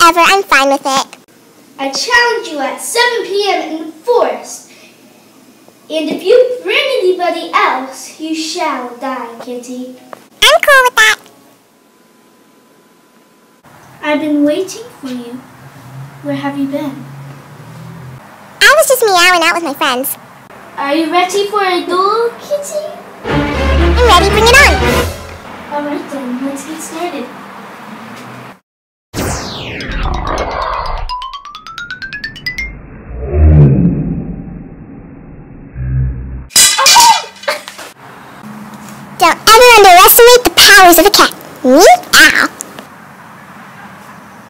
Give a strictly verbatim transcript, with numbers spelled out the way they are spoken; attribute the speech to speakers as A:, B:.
A: Whatever, I'm fine with it.
B: I challenge you at seven p m in the forest. And if you bring anybody else, you shall die, Kitty.
A: I'm cool with that.
B: I've been waiting for you. Where have you been?
A: I was just meowing out with my friends.
B: Are you ready for a duel, Kitty?
A: I'm ready, bring it on.
B: Alright then, let's get started.
A: Don't ever underestimate the powers of a cat. Me?